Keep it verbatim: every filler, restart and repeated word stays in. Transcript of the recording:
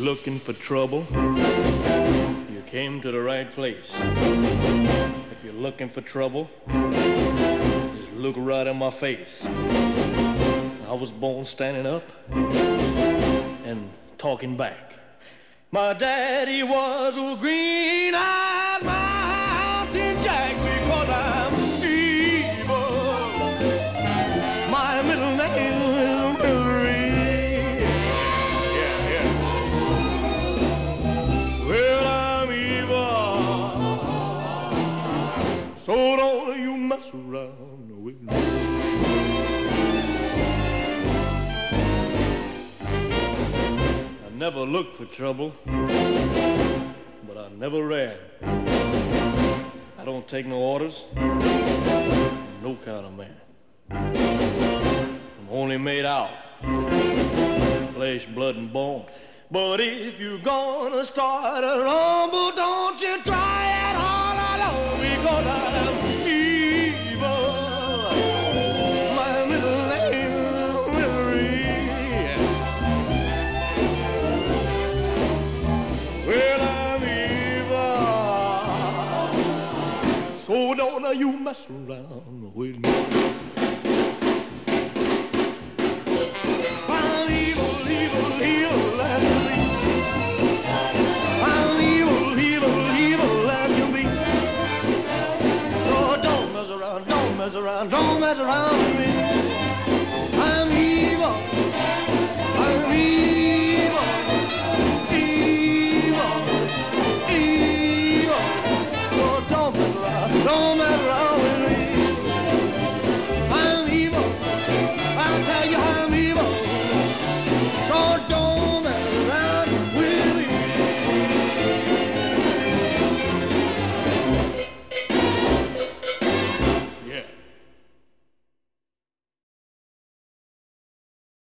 looking for trouble, you came to the right place. If you're looking for trouble, just look right in my face. I was born standing up and talking back. My daddy was a green-eyed mountain jack because I'm evil. My middle name is Millie. Yeah, yeah. Well, I'm evil, so don't you mess around with me. I never looked for trouble, but I never ran. I don't take no orders, I'm no kind of man. I'm only made out of flesh, blood, and bone. But if you're gonna start a rumble, don't you try it all alone, because I'm evil. My middle name is Mary. Well, I'm evil, so don't you mess around with me. I'm evil, evil, evil as you be. I'm evil, evil, evil as you be. So don't mess around, don't mess around, don't mess around with me.